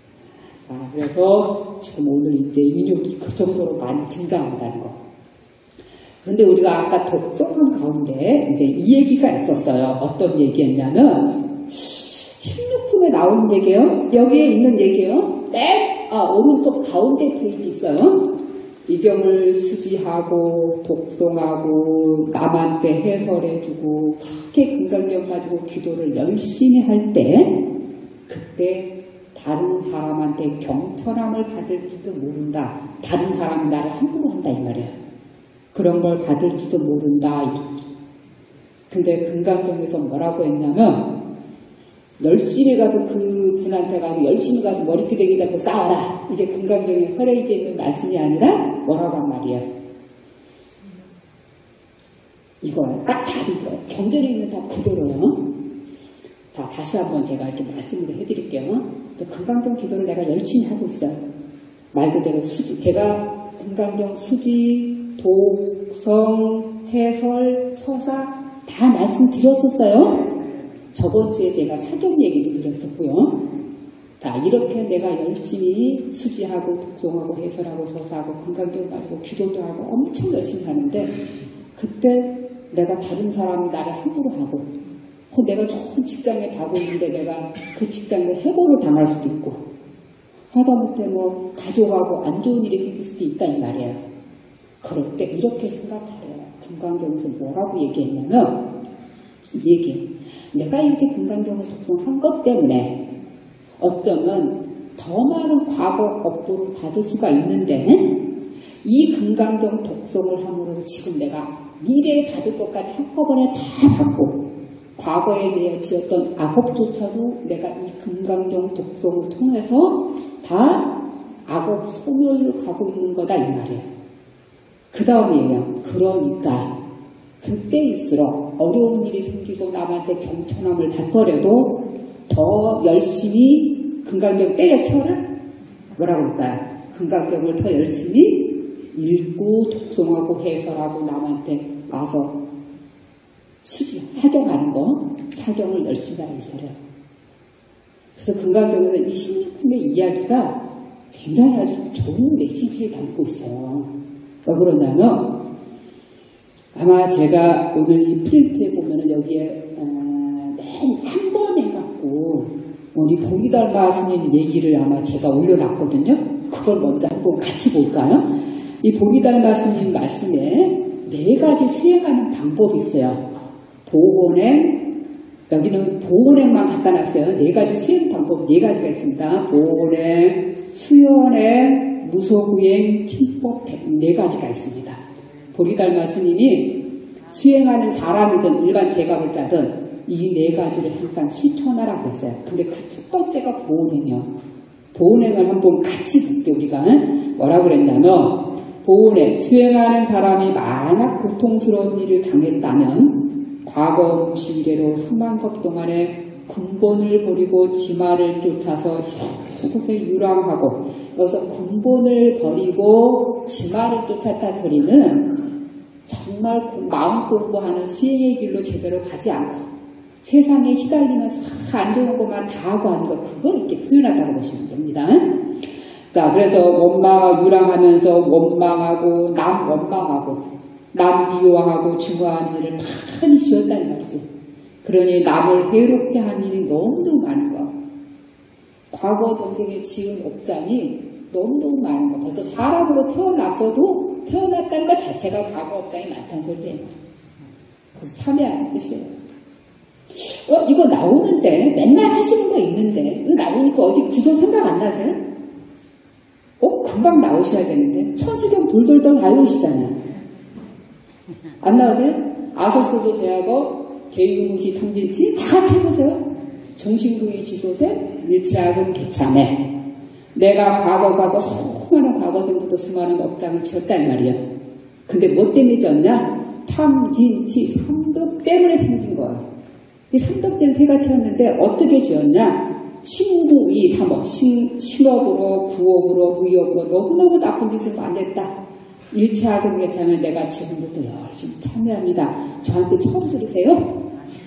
그래서 지금 오늘 이제 인욕이 그 정도로 많이 등장한다는 거. 근데 우리가 아까 독서한 가운데 이제 이 얘기가 있었어요. 어떤 얘기였냐면 16품에 나온 얘기예요. 여기에 있는 얘기예요. 오른쪽 가운데 페이지 있어요. 이경을 수지하고 독송하고 남한테 해설해주고 그렇게 금강경 가지고 기도를 열심히 할 때 그때 다른 사람한테 경천함을 받을지도 모른다. 다른 사람이 나를 함부로 한다 이 말이에요. 그런 걸 받을지도 모른다. 근데 금강경에서 뭐라고 했냐면 열심히 가서 그 분한테 가서 열심히 가서 머리끄댕이 잡고 싸워라. 이게 금강경에 설해져 있는 말씀이 아니라 뭐라고 한 말이에요. 이거예요. 딱 이거예요. 경전에 있는 다 그대로요. 자, 다시 한번 제가 이렇게 말씀을 해드릴게요. 금강경 기도를 내가 열심히 하고 있어요. 말 그대로 수지. 제가 금강경 수지, 독성, 해설, 서사 다 말씀드렸었어요. 저번 주에 제가 사경 얘기도 드렸었고요. 자, 이렇게 내가 열심히 수지하고 독송하고 해설하고 서사하고 금강경 가지고 기도도 하고 엄청 열심히 하는데 그때 내가 다른 사람이 나를 함부로 하고 내가 좋은 직장에 가고 있는데 내가 그 직장에 해고를 당할 수도 있고 하다못해 뭐 가족하고 안 좋은 일이 생길 수도 있다 이 말이에요. 그럴 때 이렇게 생각하래요. 금강경에서 뭐라고 얘기했냐면 이 얘기. 내가 이렇게 금강경을 독송한 것 때문에 어쩌면 더 많은 과거 업보를 받을 수가 있는데 이 금강경 독송을 함으로써 지금 내가 미래에 받을 것까지 한꺼번에 다 받고 과거에 대해 지었던 악업조차도 내가 이 금강경 독송을 통해서 다 악업 소멸을 가고 있는 거다 이 말이에요. 그 다음이에요. 그러니까 그때일수록 어려운 일이 생기고 남한테 경천함을 받더라도 더 열심히 금강경 때려쳐라? 뭐라고 할까요? 금강경을 더 열심히 읽고 독송하고 해설하고 남한테 와서 수지, 사경하는 거, 사경을 열심히 하는 소리예요. 그래서 금강경에서 이 16품의 이야기가 굉장히 아주 좋은 메시지를 담고 있어요. 왜 그러냐면 아마 제가 오늘 이 프린트에 보면은 여기에 맨 3번 해갖고 우리 보리달마 스님 얘기를 아마 제가 올려놨거든요. 그걸 먼저 한번 같이 볼까요? 이 보리달마 스님 말씀에 4가지 수행하는 방법이 있어요. 보호행, 여기는 보호행만 갖다 놨어요. 4가지 수행 방법 4가지가 있습니다. 보호행, 수연행, 무소구행, 침법 4가지가 있습니다. 보리달마 스님이 수행하는 사람이든 일반 대가불자든 이 4가지를 잠깐 실천하라고 했어요. 근데 그 첫 번째가 보호행이요. 보호행을 한번 같이 볼게요. 우리가 뭐라고 그랬냐면 보호행, 수행하는 사람이 만약 고통스러운 일을 당했다면 과거 무시 이래로 수만 것 동안에 군본을 버리고 지마를 쫓아서 그곳에 유랑하고 여기서 군본을 버리고 지마를 쫓았다 소리는 정말 마음 공부하는 수행의 길로 제대로 가지 않고 세상에 휘달리면서 안 좋은 것만 다 하고 하는 거 그걸 이렇게 표현한다고 보시면 됩니다. 자, 그래서 유랑하면서 원망하고 남 원망하고 남 미워하고 증오하는 일을 많이 지었다는 말이죠. 그러니 남을 해롭게 하는 일이 너무너무 많은 거. 과거 전생에 지은 업장이 너무너무 많은 거. 벌써 사람으로 태어났어도 태어났다는 것 자체가 과거 업장이 많다는 소리예요. 그래서 참여하는 뜻이에요. 이거 나오는데 맨날 하시는 거 있는데 이거 나오니까 어디 구조 생각 안 나세요? 금방 나오셔야 되는데 천수경 돌돌돌 다 외우시잖아요. 안 나오세요? 아서스도 제하고 개유무시 탕진치 다 같이 해보세요. 종신구이 지소세 일치학은 개참해. 내가 과거 수많은 과거생부터 수많은 업장을 지었단 말이야. 근데 뭐 때문에 지었냐? 탐진치 삼덕 때문에 생긴 거야. 이 삼덕 때문에 새가 지었는데 어떻게 지었냐? 신구의 삼업, 신업으로, 부업으로, 의업으로 너무너무 나쁜 짓을 많이 했다. 일치학은 개참해. 내가 지금부터 열심히 참여합니다. 저한테 처음 들으세요?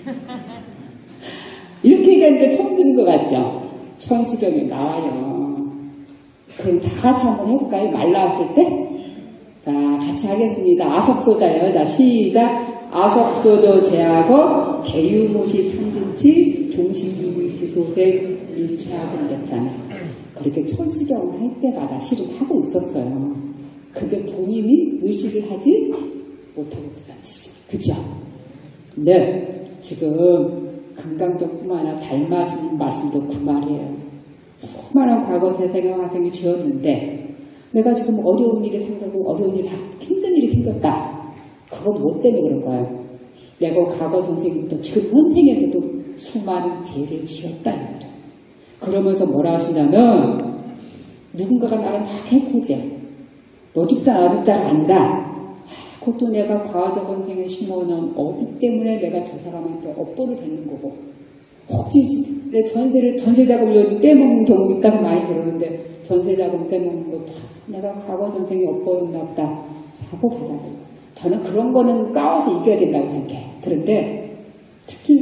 이렇게 얘기하는데 처음 들은 것 같죠? 천수경이 나와요. 그럼 다 같이 한번 해볼까요? 말 나왔을 때? 자, 같이 하겠습니다. 아석소자예요. 자, 시작. 아석소조 제하고 개유모시 탕진치 종신유의지소생 일치학은 됐잖아요. 그렇게 천수경을 할 때마다 실은 하고 있었어요. 근데 본인이 의식을 하지 못하고 있다는 뜻이에요. 그죠? 네. 지금 금강경뿐만 아니라 달마스님 말씀도 그 말이에요. 수많은 과거 세상의 화생이 지었는데 내가 지금 어려운 일이 생기고 어려운 일이 다 힘든 일이 생겼다. 그건 뭐 때문에 그런 거예요? 내가 과거 전생부터 지금 현생에서도 수많은 죄를 지었다. 그러면서 뭐라 하시냐면 누군가가 나를 막 해코지해. 너 죽다 나 죽다가 아니라 그것도 내가 과거 전생에 심어놓은 어비 때문에 내가 저 사람한테 업보를 받는 거고 혹시 내 전세자금을 떼먹는 경우 있다고 많이 들었는데 전세자금 떼먹는 것도 내가 과거 전생에 업보였나 보다 하고 받아들여요. 저는 그런 거는 까워서 이겨야 된다고 생각해. 그런데 특히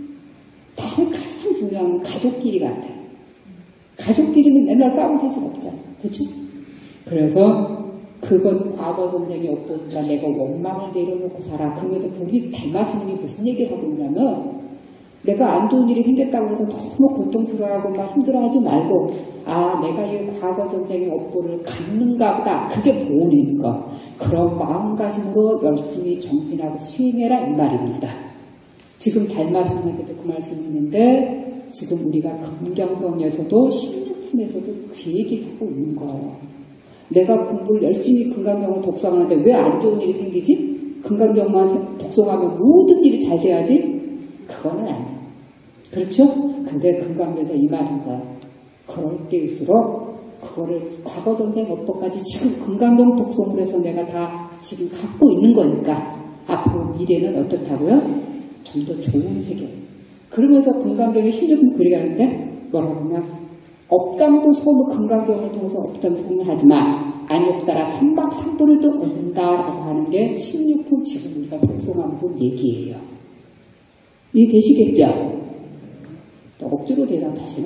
가장 중요한 건 가족끼리 같아요. 가족끼리는 맨날 까고 살 수가 없잖아. 그렇죠? 그래서 그건 과거 전생이 없으니까 내가 원망을 내려놓고 살아. 그러면서 우리 달마스님이 무슨 얘기를 하고 있냐면 내가 안 좋은 일이 생겼다고 해서 너무 고통스러워하고 막 힘들어하지 말고 내가 이 과거 전생의 업보를 갚는가 보다. 그게 보온이니까. 그런 마음가짐으로 열심히 정진하고 수행해라 이 말입니다. 지금 달마스님한테도 그 말씀이 있는데 지금 우리가 금강경에서도 신유품에서도 그 얘기를 하고 있는 거예요. 내가 공부를 열심히 금강경을 독서하는데 왜 안 좋은 일이 생기지? 금강경만 독서하면 모든 일이 잘 돼야지? 그거는 아니야. 그렇죠? 근데 금강경에서 이 말인 거야. 그럴 때일수록 그거를 과거 전생 업보까지 지금 금강경 독서를 해서 내가 다 지금 갖고 있는 거니까 앞으로 미래는 어떻다고요? 좀 더 좋은 세계. 그러면서 금강경의 신유품 그리 가는데 뭐라고 하냐? 업장도 소무 금강경을 통해서 업장 소문을 하지만 아니없 따라 삼박삼보를도 얻는다라고 하는 게 16품 지금 우리가 독송한 분 얘기예요. 이해되시겠죠? 또 억지로 대답하시나?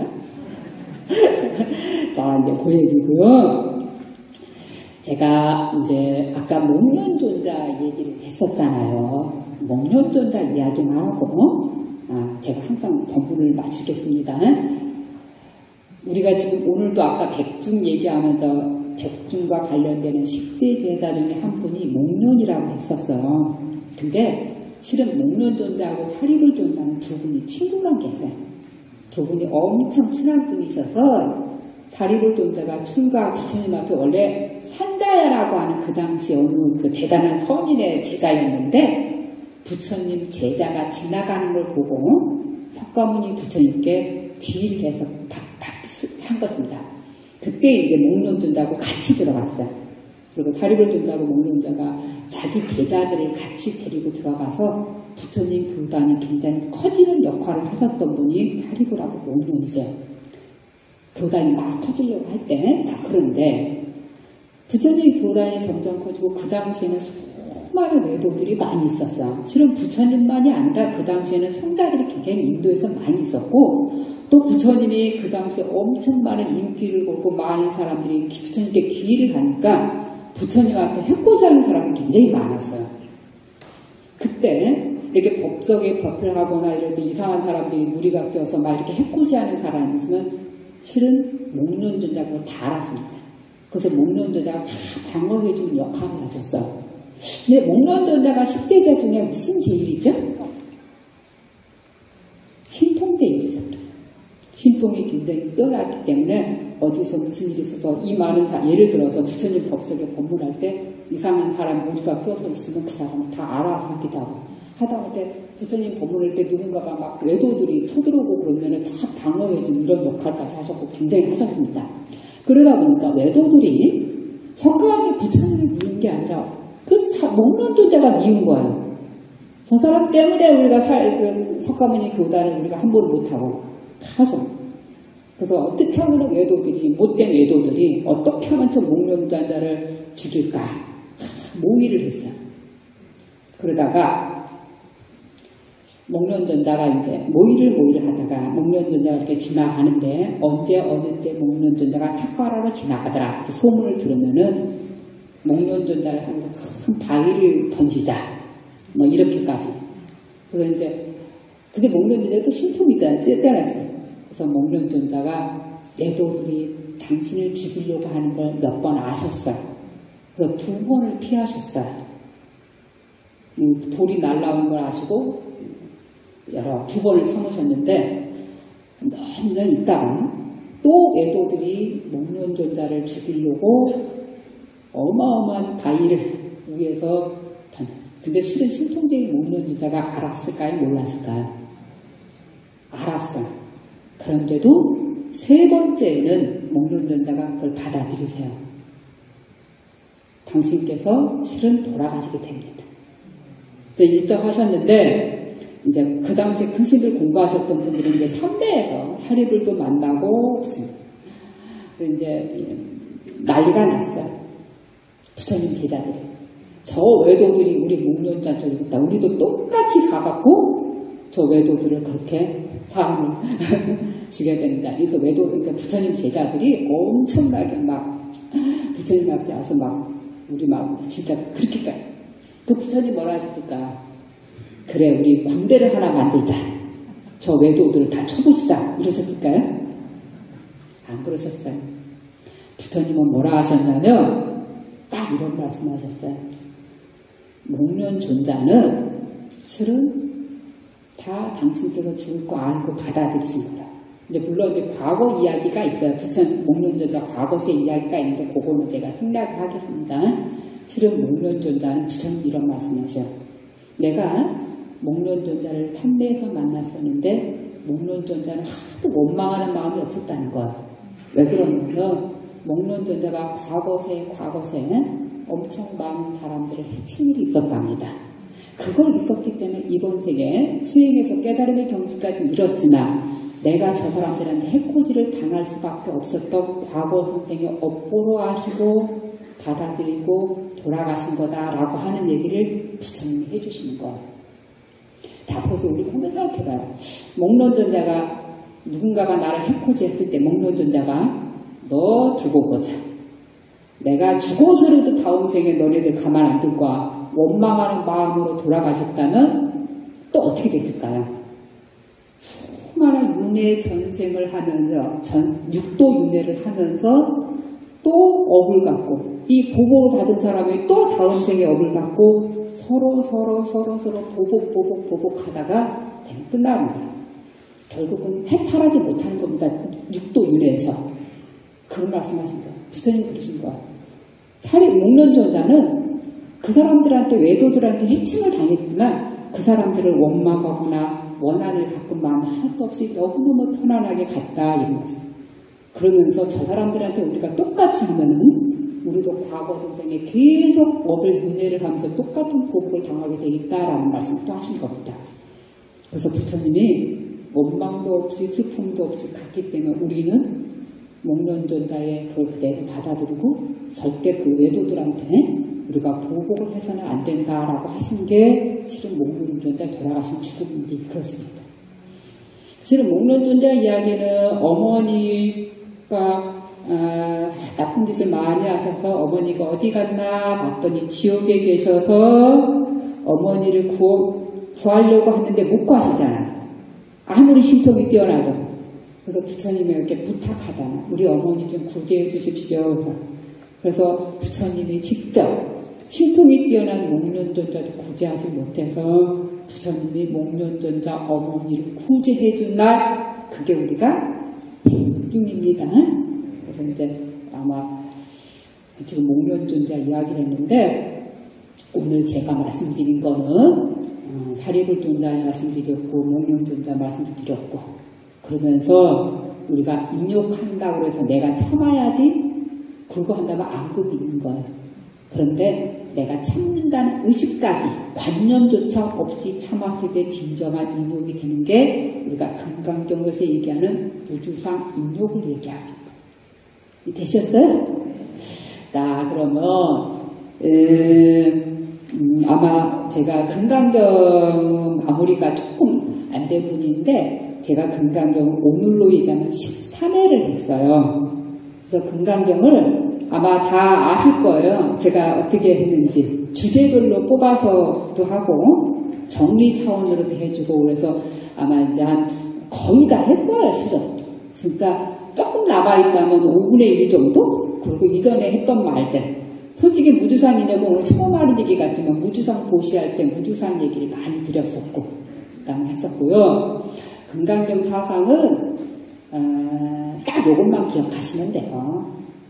자, 이제 그 얘기고요. 제가 이제 아까 목련존자 얘기를 했었잖아요. 목련존자 이야기만 하고 제가 항상 법문을 마치겠습니다. 우리가 지금 오늘도 아까 백중 얘기하면서 백중과 관련되는 10대 제자 중에 한 분이 목련이라고 했었어요. 근데 실은 목련존자하고 사리불존자는 두 분이 친구 관계였어요. 두 분이 엄청 친한 분이셔서 사리불존자가 춘가 부처님 앞에 원래 산자야라고 하는 그 당시 어느 그 대단한 선인의 제자였는데 부처님 제자가 지나가는 걸 보고 석가모니 부처님께 귀의를 해서 한 것입니다. 그때 이제 목련존자하고 같이 들어갔어요. 그리고 사리불존자하고 목련존자가 자기 제자들을 같이 데리고 들어가서 부처님 교단이 굉장히 커지는 역할을 하셨던 분이 사리불하고 목련이세요. 교단이 막 커지려고 할 때, 자, 그런데 부처님 교단이 점점 커지고 그 당시에는 수많은 외도들이 많이 있었어요. 실은 부처님만이 아니라 그 당시에는 성자들이 굉장히 인도에서 많이 있었고 또 부처님이 그 당시에 엄청 많은 인기를 걸고 많은 사람들이 부처님께 귀의를 하니까 부처님 앞에 해코지 하는 사람이 굉장히 많았어요. 그때 이렇게 법석에 법을 하거나 이럴 때 이상한 사람들이 무리가 껴서 막 이렇게 해코지 하는 사람이 있으면 실은 목련존자가 그걸 다 알았습니다. 그래서 목련존자가 다 방어해주는 역할을 가졌어요. 근데 목련존자가 10대자 중에 무슨 제일이죠? 신통제일이었어요. 신통이 굉장히 뛰어났기 때문에 어디서 무슨 일이 있어서 이 많은 사람, 예를 들어서 부처님 법석에 법문할 때 이상한 사람 우리가 껴서 있으면 그 사람을 다 알아서 하기도 하고 하다못해 부처님 법문할 때 누군가가 막 외도들이 쳐들어오고 그러면 다 방어해준 이런 역할까지 하셨고 굉장히 하셨습니다. 그러다 보니까 외도들이 석가모니 부처님을 미운 게 아니라 그 목련존자가 미운 거예요. 저 사람 때문에 우리가 석가모니 교단을 우리가 함부로 못하고 하죠. 그래서 어떻게 하면 외도들이, 못된 외도들이 어떻게 하면 저 목련존자를 죽일까 모의를 했어요. 그러다가 목련존자가 이제 모의를 하다가 목련존자가 이렇게 지나가는데 언제 어느 때 목련존자가 탁발하러 지나가더라 소문을 들으면은 목련존자를 향해서 큰 바위를 던지자 뭐 이렇게까지. 그래서 이제 근데 목련존자가 또 신통이잖아요. 뛰어났어요. 그래서 목련존자가 애도들이 당신을 죽이려고 하는 걸 몇 번 아셨어요. 그래서 2번을 피하셨어요. 돌이 날라온 걸 아시고 2번을 참으셨는데 몇 년 있다가 또 애도들이 목련존자를 죽이려고 어마어마한 바위를 위에서 던져요. 근데 실은 신통제일 목련존자가 알았을까요? 몰랐을까요? 알았어요. 그런데도 3번째에는 목련존자가 그걸 받아들이세요. 당신께서 실은 돌아가시게 됩니다. 일도 하셨는데 이제 그 당시 큰 스님들 공부하셨던 분들은 이제 선배에서 사리불도 만나고 이제 난리가 났어요. 부처님 제자들이 저 외도들이 우리 목련존자 저기다 우리도 똑같이 가갖고 저 외도들을 그렇게 사람을 죽여야 됩니다. 그래서 그러니까 부처님 제자들이 엄청나게 막 부처님 앞에 와서 막 우리 막 진짜 그렇게까지. 그 부처님 뭐라 하셨을까? 그래 우리 군대를 하나 만들자. 저 외도들을 다 쳐부수자 이러셨을까요? 안 그러셨어요. 부처님은 뭐라 하셨냐면 딱 이런 말씀하셨어요. 목련존자는 실은 다 당신께서 죽을 거 알고 받아들이신 거라. 이제 물론 이제 과거 이야기가 있어요. 목련존자 과거세 이야기가 있는데 그거는 제가 생략을 하겠습니다. 실은 목련존자는 부처님 이런 말씀하셔요. 내가 목련존자를 삼매에서 만났었는데 목련존자는 하도 원망하는 마음이 없었다는 거예요. 왜 그러냐면 목련존자가 과거세에는 엄청 많은 사람들을 해친 일이 있었답니다. 그걸 있었기 때문에 이번 세계에 수행해서 깨달음의 경지까지 이뤘지만 내가 저 사람들한테 해코지를 당할 수밖에 없었던 과거 선생의 업보로 하시고 받아들이고 돌아가신 거다라고 하는 얘기를 부처님이 해주시는 거예요. 자, 그래서 우리가 한번 생각해봐요. 목련존자가 누군가가 나를 해코지 했을 때 목련존자가 너 두고 보자. 내가 죽어서라도 다음 생에 너네들 가만 안 둘 거야. 원망하는 마음으로 돌아가셨다면 또 어떻게 됐을까요? 수많은 윤회 전생을 하면서 육도 윤회를 하면서 또 업을 갖고 이 보복을 받은 사람이 또 다음 생에 업을 갖고 서로 보복하다가 끝나는 거예요. 결국은 해탈하지 못하는 겁니다. 육도 윤회에서. 그런 말씀하신 거예요. 부처님 그러신 거예요. 목련존자는 그 사람들한테 외도들한테 해침을 당했지만 그 사람들을 원망하거나 원한을 가끔 마음에 할 것 없이 너무너무 편안하게 갔다 이런 거죠. 그러면서 저 사람들한테 우리가 똑같이 하면은 우리도 과거 전생에 계속 업을 윤회를 하면서 똑같은 보복을 당하게 되겠다라는 말씀도 하신 겁니다. 그래서 부처님이 원망도 없이 슬픔도 없이 갔기 때문에 우리는 목련존자의 그걸 그대로 받아들이고 절대 그 외도들한테 우리가 보복을 해서는 안 된다라고 하신 게 실은 목련존자 돌아가신 죽음인데 그렇습니다. 실은 목련존자 이야기는 어머니가 나쁜 짓을 많이 하셔서 어머니가 어디 갔나 봤더니 지옥에 계셔서 어머니를 구하려고 하는데 못 구하시잖아요. 아무리 신통이 뛰어나도. 그래서 부처님에게 부탁하잖아. 우리 어머니 좀 구제해 주십시오. 그래서 부처님이 직접 신통이 뛰어난 목련존자도 구제하지 못해서 부처님이 목련존자 어머니를 구제해 준 날, 그게 우리가 백중입니다. 그래서 이제 아마 지금 목련존자 이야기를 했는데, 오늘 제가 말씀드린 거는 사리불존자 말씀드렸고 목련존자 말씀드렸고, 그러면서 우리가 인욕한다고 해서 내가 참아야지 불구한다면 안급이 있는 거예요. 그런데 내가 참는다는 의식까지 관념조차 없이 참았을 때 진정한 인욕이 되는 게 우리가 금강경에서 얘기하는 무주상 인욕을 얘기하는 거예요. 되셨어요? 자, 그러면 아마 제가 금강경은 마무리가 조금 안 될 뿐인데, 제가 금강경을 오늘로 얘기하면 13회를 했어요. 그래서 금강경을 아마 다 아실 거예요. 제가 어떻게 했는지. 주제별로 뽑아서도 하고 정리 차원으로도 해주고, 그래서 아마 이제 한 거의 다 했어요. 실은 진짜 조금 남아있다면 5분의 1 정도? 그리고 이전에 했던 말들, 솔직히 무주상 인욕은 오늘 처음 하는 얘기 같지만 무주상 보시할 때 무주상 얘기를 많이 드렸었고 그 다음에 했었고요. 금강경 사상은 딱 요것만 기억하시면 돼요.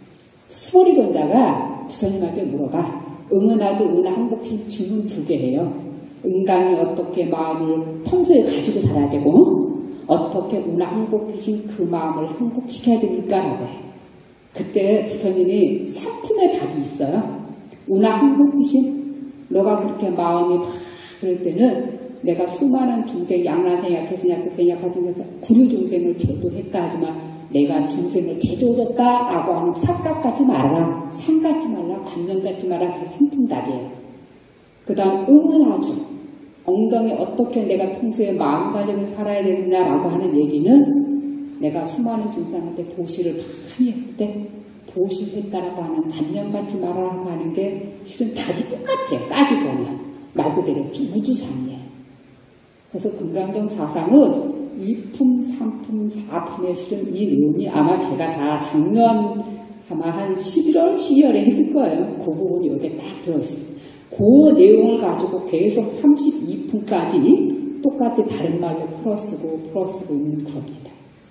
수보리존자가 부처님한테 물어봐. 응은아주 은하항복신 주문 2개예요. 응당이 어떻게 마음을 평소에 가지고 살아야 되고, 어떻게 운하항복이신 그 마음을 항복시켜야 됩니까? 라고 해. 그때 부처님이 3품의 답이 있어요. 운하항복이신, 너가 그렇게 마음이 막 그럴 때는 내가 수많은 중생, 양란생, 약해생, 약해생, 약하생에서 구류 중생을 제도했다 하지만 내가 중생을 제조해줬다 라고 하는 착각하지 말아라, 상갖지 말라, 관념 갖지 마라. 그게 3품답이에요. 그 다음 응은아주, 엉덩이 어떻게 내가 평소에 마음가짐을 살아야 되느냐라고 하는 얘기는 내가 수많은 중생한테 보시를 많이 했을 때 보시했다라고 하는 관념 갖지 말아라고 하는 게 실은 답이 똑같아요. 따지고 보면 말 그대로 무주상이에요. 그래서 금강경 사상은 2품, 3품, 4품에 실은 이 내용이 아마 제가 다 작년 아마 한 11월, 12월에 했을 거예요. 그 부분이 여기에 딱 들어있어요. 그 내용을 가지고 계속 32품까지 똑같이 다른 말로 풀어쓰고 있는 겁니다.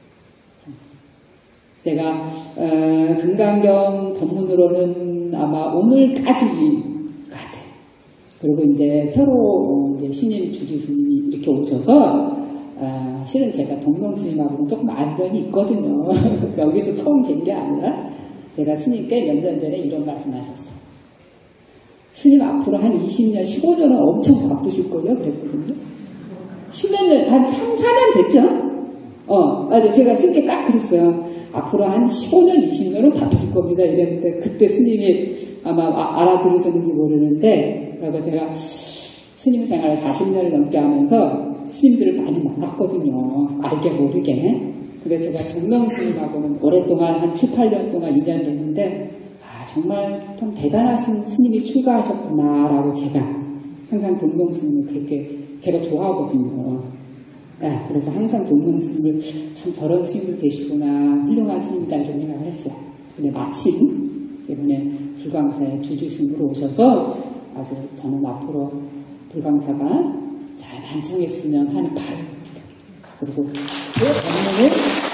제가 금강경 법문으로는 아마 오늘까지 같아요. 그리고 이제 새로 이제 신임 주지스님이 이렇게 오셔서 실은 제가 동명스님하고는 조금 안전이 있거든요. 여기서 처음 된 게 아니라 제가 스님께 몇 년 전에 이런 말씀하셨어요. 스님 앞으로 한 20년, 15년은 엄청 바쁘실 거예요. 그랬거든요. 10몇 년, 한 3, 4년 됐죠? 맞아. 제가 쓴 게 딱 그랬어요. 앞으로 한 15년, 20년은 바쁘실 겁니다. 이랬는데, 그때 스님이 아마 알아들으셨는지 모르는데, 그리고 제가 스님 생활을 40년을 넘게 하면서 스님들을 많이 만났거든요. 알게 모르게. 근데 제가 동명스님하고는 오랫동안, 한 7, 8년 동안 2년 됐는데, 정말 좀 대단하신 스님이 출가하셨구나, 라고 제가 항상 동명스님을 그렇게 제가 좋아하거든요. 그래서 항상 동명스님을 참 저런 스님도 계시구나, 훌륭한 스님이다, 이런 생각을 했어요. 근데 마침 이번에 불광사에 주지스님으로 오셔서 아주 저는 앞으로 불광사가 잘 단청했으면 하는 바람입니다. 그리고 그 법문을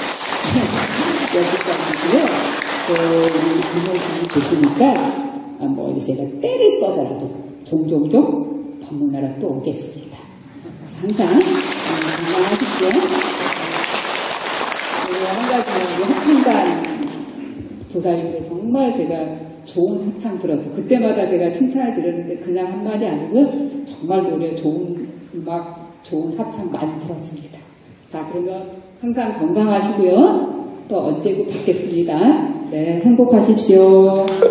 여기까지고요. 우리 부모님이 계시니까 뭐 제가 때를 써서라도 종종 법문하러 또 오겠습니다. 항상 건강하십시오. 한 가지는 우리 합창단 보살님들 정말 제가 좋은 합창 들어서 그때마다 제가 칭찬을 드렸는데 그냥 한 말이 아니고요. 정말 노래 좋은 음악, 좋은 합창 많이 들었습니다. 자, 그러면 항상 건강하시고요. 또 언제고 뵙겠습니다. 네, 행복하십시오.